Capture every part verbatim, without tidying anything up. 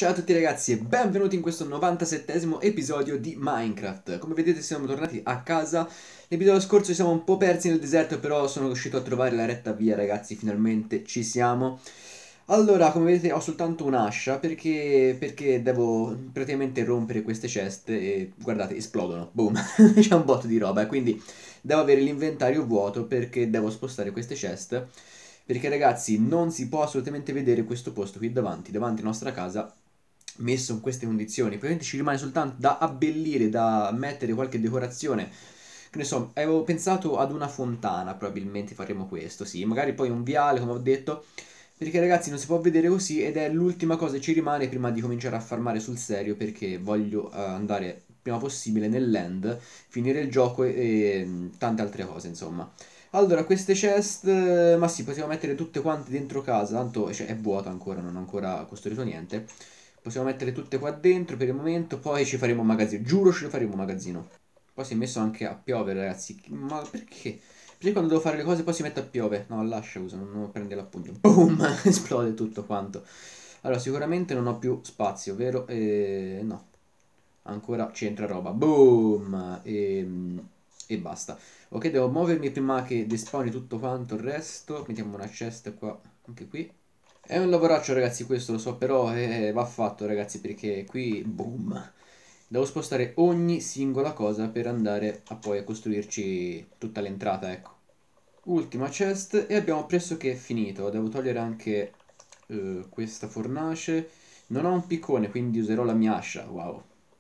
Ciao a tutti ragazzi e benvenuti in questo novantasettesimo episodio di Minecraft. Come vedete siamo tornati a casa. L'episodio scorso ci siamo un po' persi nel deserto, però sono riuscito a trovare la retta via ragazzi, finalmente ci siamo. Allora, come vedete ho soltanto un'ascia perché, perché devo praticamente rompere queste ceste e guardate, esplodono, boom, c'è un botto di roba e quindi devo avere l'inventario vuoto perché devo spostare queste ceste. Perché ragazzi non si può assolutamente vedere questo posto qui davanti, davanti alla nostra casa, messo in queste condizioni. Praticamente ci rimane soltanto da abbellire, da mettere qualche decorazione. Che ne so, avevo pensato ad una fontana, probabilmente faremo questo, sì. Magari poi un viale, come ho detto. Perché ragazzi non si può vedere così ed è l'ultima cosa che ci rimane prima di cominciare a farmare sul serio perché voglio uh, andare il prima possibile nell'end, finire il gioco e, e tante altre cose insomma. Allora, queste chest, eh, ma sì, possiamo mettere tutte quante dentro casa, tanto cioè, è vuota ancora, non ho ancora costruito niente. Possiamo mettere tutte qua dentro per il momento, poi ci faremo un magazzino, giuro ce ne faremo un magazzino. Poi si è messo anche a piovere, ragazzi, ma perché? Perché quando devo fare le cose poi si mette a piove? No, lascia usa, non, non prende l'appunto. Boom! Esplode tutto quanto. Allora, sicuramente non ho più spazio, vero? E... no. Ancora c'entra roba. Boom! E... e basta. Ok, devo muovermi prima che despawni tutto quanto il resto. Mettiamo una chest qua, anche qui. È un lavoraccio ragazzi questo, lo so, però eh, va fatto ragazzi perché qui, boom, devo spostare ogni singola cosa per andare a poi a costruirci tutta l'entrata, ecco. Ultima chest e abbiamo pressoché finito, devo togliere anche eh, questa fornace. Non ho un piccone, quindi userò la mia ascia, wow.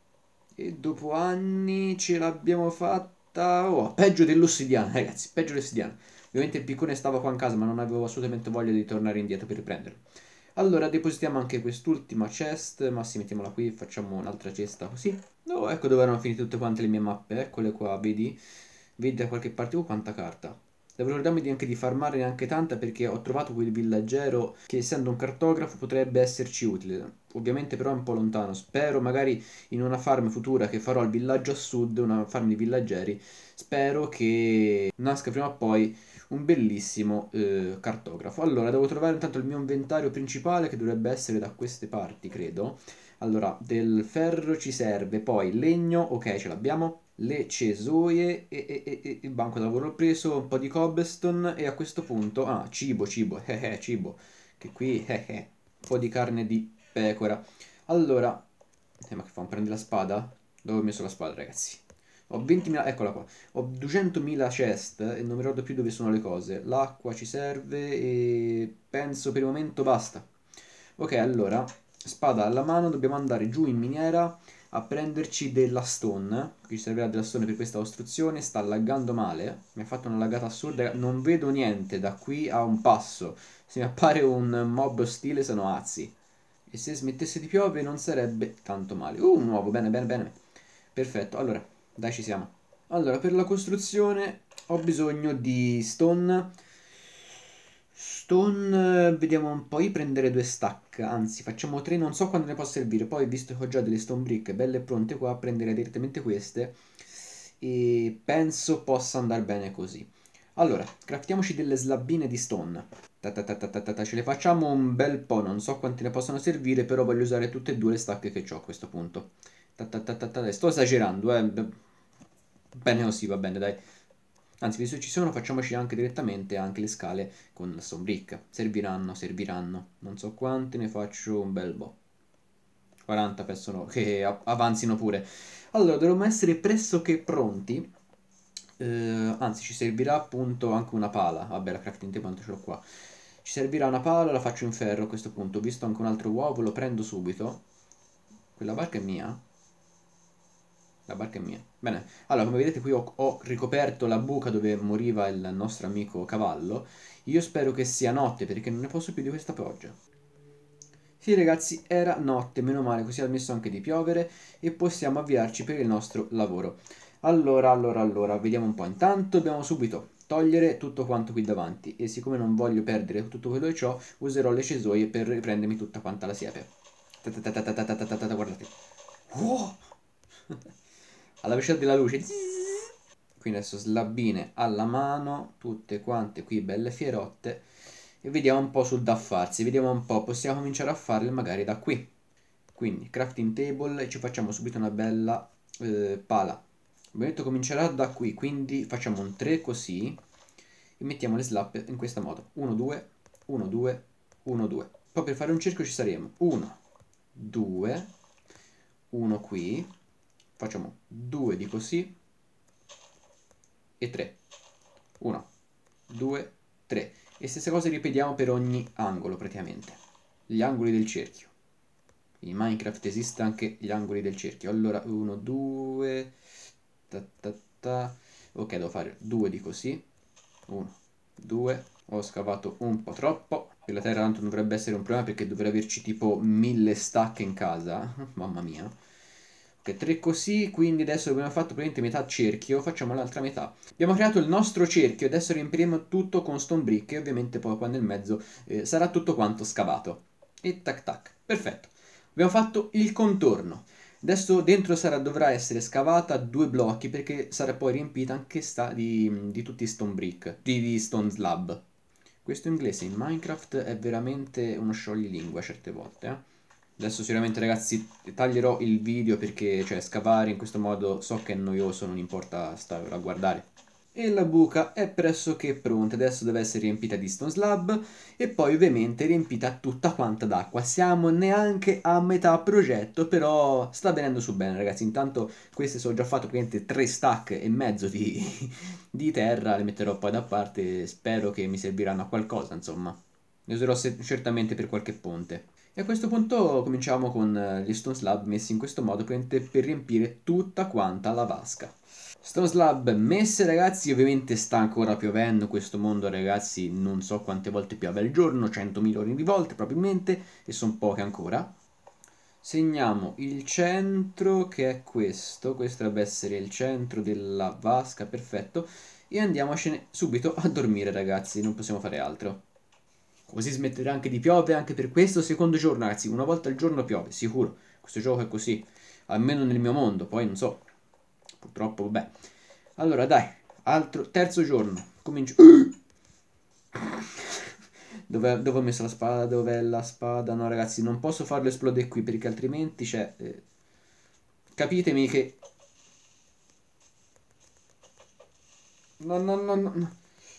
E dopo anni ce l'abbiamo fatta, oh, peggio dell'ossidiana ragazzi, peggio dell'ossidiana. Ovviamente il piccone stava qua in casa ma non avevo assolutamente voglia di tornare indietro per riprenderlo. Allora, depositiamo anche quest'ultima chest, ma sì, mettiamola qui, facciamo un'altra cesta così. Oh, ecco dove erano finite tutte quante le mie mappe, eccole qua, vedi? Vedi da qualche parte, oh quanta carta. Devo ricordarmi di anche di farmare neanche tanta perché ho trovato quel villaggero che essendo un cartografo potrebbe esserci utile. Ovviamente però è un po' lontano, spero magari in una farm futura che farò al villaggio a sud, una farm di villaggeri, spero che nasca prima o poi un bellissimo eh, cartografo. Allora, devo trovare intanto il mio inventario principale che dovrebbe essere da queste parti, credo. Allora, del ferro ci serve, poi legno, ok, ce l'abbiamo, le cesoie e, e- e- e il banco da lavoro l'ho preso, un po' di cobblestone e a questo punto, ah, cibo, cibo, eh eh, cibo, che qui, eh eh, un po' di carne di pecora. Allora, eh, ma che fa, un prendi la spada? Dove ho messo la spada, ragazzi? Ho ventimila, eccola qua. Ho duecentomila chest e non mi ricordo più dove sono le cose. L'acqua ci serve e penso per il momento basta. Ok, allora, spada alla mano, dobbiamo andare giù in miniera a prenderci della stone. Qui ci servirà della stone per questa costruzione. Sta laggando male, mi ha fatto una laggata assurda. Non vedo niente da qui a un passo. Se mi appare un mob ostile sono azzi. E se smettesse di piovere non sarebbe tanto male. Uh, un uovo, bene, bene, bene. Perfetto, allora, dai ci siamo. Allora, per la costruzione ho bisogno di stone. Stone, eh, vediamo un po', io prendere due stack, anzi facciamo tre, non so quando ne può servire. Poi, visto che ho già delle stone brick belle e pronte qua, prenderei direttamente queste e penso possa andare bene così. Allora, craftiamoci delle slabbine di stone. Ta ta ta ta ta ta ta, ce le facciamo un bel po', non so quante ne possono servire, però voglio usare tutte e due le stacche che ho a questo punto. Ta ta ta ta ta, sto esagerando, eh. Bene così, va bene, dai. Anzi, visto che ci sono, facciamoci anche direttamente anche le scale con la stone brick. Serviranno, serviranno. Non so quante, ne faccio un bel po'. quaranta penso che avanzino pure. Allora, dovremmo essere pressoché pronti. Eh, anzi, ci servirà appunto anche una pala. Vabbè, la crafting table quanto ce l'ho qua. Ci servirà una pala, la faccio in ferro a questo punto. Ho visto anche un altro uovo, lo prendo subito. Quella barca è mia? La barca è mia. Bene, allora come vedete qui ho, ho ricoperto la buca dove moriva il nostro amico cavallo. Io spero che sia notte perché non ne posso più di questa pioggia. Sì ragazzi, era notte, meno male, così ha smesso anche di piovere e possiamo avviarci per il nostro lavoro. Allora, allora, allora, vediamo un po'. Intanto dobbiamo subito togliere tutto quanto qui davanti e siccome non voglio perdere tutto quello che ho, userò le cesoie per riprendermi tutta quanta la siepe. Guardate. Oh! Alla velocità della luce. Quindi adesso slabbine alla mano, tutte quante qui belle fierotte. E vediamo un po' sul da farsi, vediamo un po', possiamo cominciare a farle magari da qui. Quindi crafting table e ci facciamo subito una bella eh, pala. Abbiamo detto comincerà da qui, quindi facciamo un tre così e mettiamo le slab in questo modo. uno, due, uno, due, uno, due. Poi per fare un cerchio ci saremo uno, due, uno qui, facciamo due di così e tre. uno, due, tre. E stessa cosa ripetiamo per ogni angolo praticamente. Gli angoli del cerchio. In Minecraft esiste anche gli angoli del cerchio. Allora uno, due, ta, ta, ta. Ok, devo fare due di così. uno, due. Ho scavato un po' troppo. E la terra tanto non dovrebbe essere un problema perché dovrei averci tipo mille stack in casa. Mamma mia. Ok, tre così, quindi adesso abbiamo fatto praticamente metà cerchio, facciamo l'altra metà. Abbiamo creato il nostro cerchio, adesso riempiremo tutto con stone brick e ovviamente poi qua nel mezzo eh, sarà tutto quanto scavato. E tac tac, perfetto. Abbiamo fatto il contorno. Adesso dentro sarà, dovrà essere scavata due blocchi perché sarà poi riempita anche sta di, di tutti stone brick, di, di stone slab. Questo inglese in Minecraft è veramente uno scioglilingua certe volte, eh. Adesso sicuramente ragazzi taglierò il video perché cioè scavare in questo modo so che è noioso, non importa stare a guardare. E la buca è pressoché pronta, adesso deve essere riempita di stone slab e poi ovviamente riempita tutta quanta d'acqua. Siamo neanche a metà progetto, però sta venendo su bene ragazzi. Intanto queste sono già fatte praticamente tre stack e mezzo di, di terra, le metterò poi da parte, spero che mi serviranno a qualcosa insomma. Ne userò certamente per qualche ponte. E a questo punto cominciamo con eh, gli stone slab messi in questo modo per riempire tutta quanta la vasca. Stone slab messe ragazzi, ovviamente sta ancora piovendo, questo mondo ragazzi non so quante volte piove al giorno, cento milioni di volte probabilmente, e sono poche ancora. Segniamo il centro che è questo, questo dovrebbe essere il centro della vasca, perfetto, e andiamocene subito a dormire ragazzi, non possiamo fare altro. Così smetterà anche di piovere anche per questo secondo giorno, ragazzi. Una volta al giorno piove, sicuro. Questo gioco è così. Almeno nel mio mondo, poi non so. Purtroppo, vabbè. Allora, dai. Altro, terzo giorno. Comincio. Dove, dove ho messo la spada? Dov'è la spada? No, ragazzi, non posso farlo esplodere qui perché altrimenti c'è... Eh, capitemi che... No, no, no, no, no.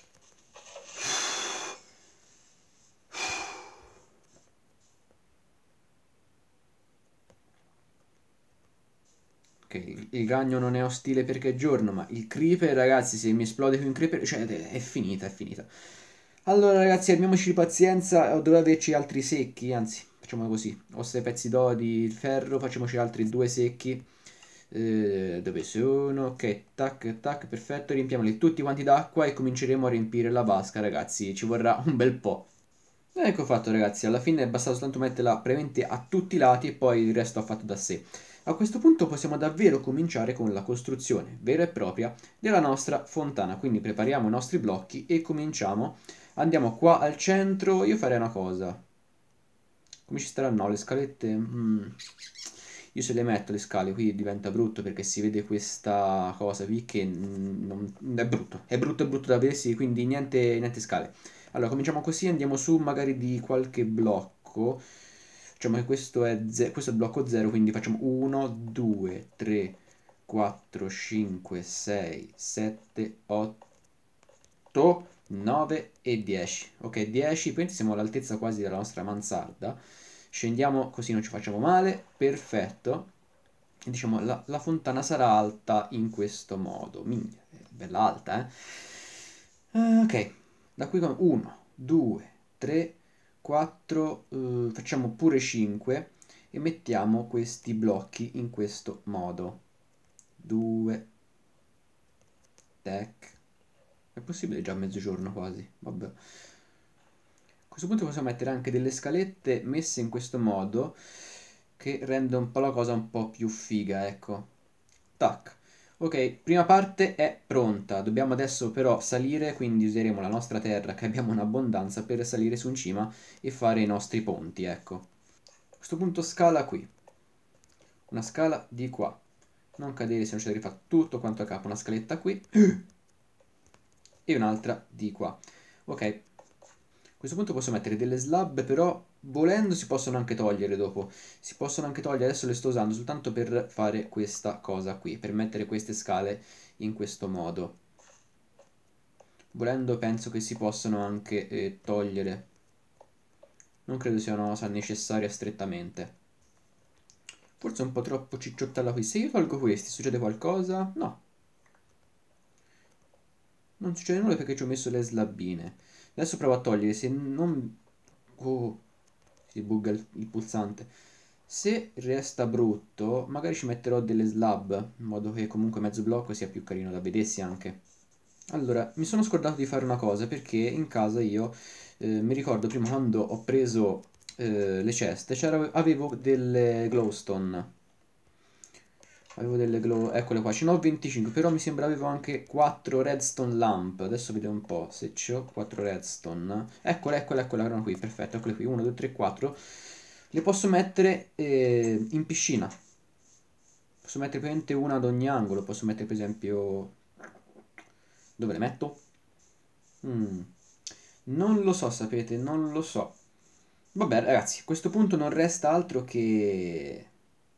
Ok, il, il ragno non è ostile perché è giorno, ma il creeper, ragazzi, se mi esplode qui un creeper, cioè è finita, è finita. Allora, ragazzi, abbiamoci pazienza, dovrei averci altri secchi, anzi, facciamo così. Ho sei pezzi d'oro di ferro, facciamoci altri due secchi. Eh, dove sono? Ok, tac, tac, perfetto, riempiamoli tutti quanti d'acqua e cominceremo a riempire la vasca, ragazzi. Ci vorrà un bel po'. Ecco fatto ragazzi, alla fine è bastato soltanto metterla premente a tutti i lati e poi il resto ha fatto da sé. A questo punto possiamo davvero cominciare con la costruzione vera e propria della nostra fontana, quindi prepariamo i nostri blocchi e cominciamo. Andiamo qua al centro, io farei una cosa. Come ci staranno? No, le scalette... Mm. Io se le metto le scale qui diventa brutto perché si vede questa cosa qui che mm, non... è brutto, è brutto è brutto da vedersi, quindi niente, niente scale. Allora, cominciamo così, andiamo su magari di qualche blocco. Facciamo che questo è, questo è il blocco zero, quindi facciamo uno, due, tre, quattro, cinque, sei, sette, otto, nove e dieci. Ok, dieci, quindi siamo all'altezza quasi della nostra mansarda. Scendiamo così non ci facciamo male, perfetto. E diciamo la, la fontana sarà alta in questo modo. Minchia, è bella alta, eh. Eh, ok, da qui uno, due, tre, quattro, eh, facciamo pure cinque e mettiamo questi blocchi in questo modo. due, tac. È possibile già a mezzogiorno quasi, vabbè. A questo punto possiamo mettere anche delle scalette messe in questo modo che rende un po' la cosa un po' più figa, ecco. Tac. Ok, prima parte è pronta. Dobbiamo adesso però salire, quindi useremo la nostra terra che abbiamo in abbondanza per salire su in cima e fare i nostri ponti, ecco. A questo punto scala qui. Una scala di qua. Non cadere se non c'è da rifare tutto quanto a capo. Una scaletta qui. E un'altra di qua. Ok. A questo punto posso mettere delle slab però volendo si possono anche togliere dopo. Si possono anche togliere, adesso le sto usando soltanto per fare questa cosa qui, per mettere queste scale in questo modo. Volendo penso che si possano anche eh, togliere. Non credo sia una cosa necessaria strettamente. Forse è un po' troppo cicciottella qui. Se io tolgo questi, succede qualcosa? No. Non succede nulla perché ci ho messo le slabine. Adesso provo a togliere, se non... Oh, si bugga il, il pulsante. Se resta brutto, magari ci metterò delle slab, in modo che comunque mezzo blocco sia più carino da vedersi anche. Allora, mi sono scordato di fare una cosa, perché in casa io, eh, mi ricordo prima quando ho preso eh, le ceste, c'era, avevo delle glowstone. Avevo delle glow... Eccole qua, ce ne ho venticinque, però mi sembra avevo anche quattro redstone lamp. Adesso vediamo un po' se c'ho quattro redstone. Eccole, eccole, eccole, erano qui, perfetto, eccole qui, uno, due, tre, quattro. Le posso mettere eh, in piscina. Posso mettere praticamente una ad ogni angolo. Posso mettere per esempio... Dove le metto? Mm. Non lo so, sapete, non lo so. Vabbè, ragazzi, a questo punto non resta altro che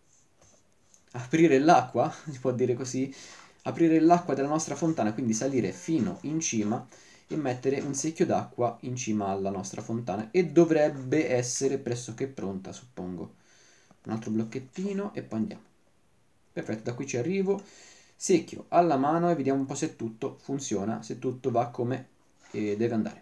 aprire l'acqua, si può dire così, aprire l'acqua della nostra fontana, quindi salire fino in cima e mettere un secchio d'acqua in cima alla nostra fontana e dovrebbe essere pressoché pronta, suppongo. Un altro blocchettino e poi andiamo. Perfetto, da qui ci arrivo, secchio alla mano e vediamo un po' se tutto funziona, se tutto va come eh, deve andare.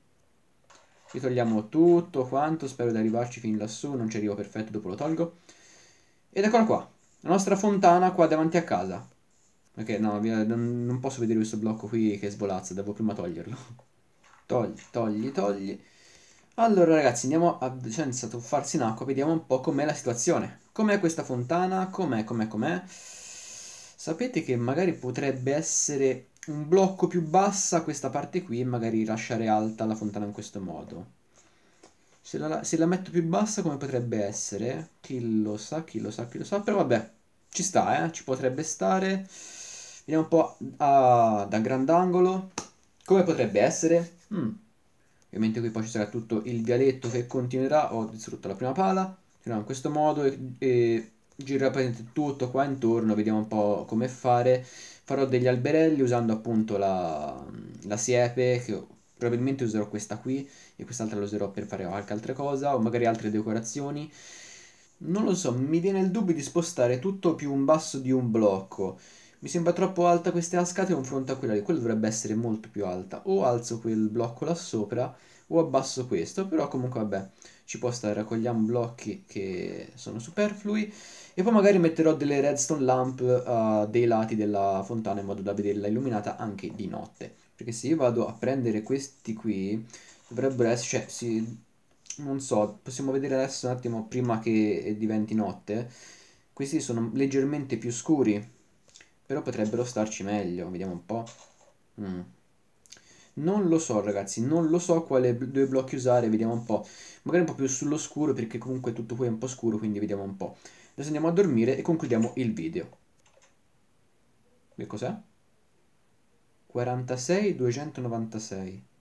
Ritogliamo tutto quanto, spero di arrivarci fin lassù, non ci arrivo perfetto, dopo lo tolgo. Ed eccola qua, la nostra fontana qua davanti a casa. Ok, no, via, non, non posso vedere questo blocco qui che svolazza, devo prima toglierlo. Togli, togli, togli. Allora ragazzi, andiamo a, senza tuffarsi in acqua, vediamo un po' com'è la situazione. Com'è questa fontana? Com'è, com'è, com'è? Sapete che magari potrebbe essere un blocco più bassa questa parte qui e magari lasciare alta la fontana in questo modo. Se la, se la metto più bassa come potrebbe essere? Chi lo sa, chi lo sa, chi lo sa. Però vabbè, ci sta, eh, ci potrebbe stare. Vediamo un po' a, da grandangolo. Come potrebbe essere? Mm. Ovviamente qui poi ci sarà tutto il vialetto che continuerà. Ho distrutto la prima pala. Fino in questo modo e, e girerà praticamente tutto qua intorno. Vediamo un po' come fare. Farò degli alberelli usando appunto la, la siepe, che probabilmente userò questa qui e quest'altra la userò per fare qualche altra cosa o magari altre decorazioni. Non lo so, mi viene il dubbio di spostare tutto più in basso di un blocco. Mi sembra troppo alta questa cascata in confronto a quella lì. Quella dovrebbe essere molto più alta. O alzo quel blocco là sopra o abbasso questo. Però comunque vabbè, ci può stare. Raccogliamo blocchi che sono superflui. E poi magari metterò delle redstone lamp a dei lati della fontana in modo da vederla illuminata anche di notte. Perché se io vado a prendere questi qui, dovrebbero essere... Cioè, si, non so, possiamo vedere adesso un attimo prima che diventi notte. Questi sono leggermente più scuri. Però potrebbero starci meglio, vediamo un po'. Mm. Non lo so ragazzi, non lo so quale b- due blocchi usare, vediamo un po'. Magari un po' più sullo scuro perché comunque tutto qui è un po' scuro, quindi vediamo un po'. Adesso andiamo a dormire e concludiamo il video. Che cos'è? quarantasei duecentonovantasei.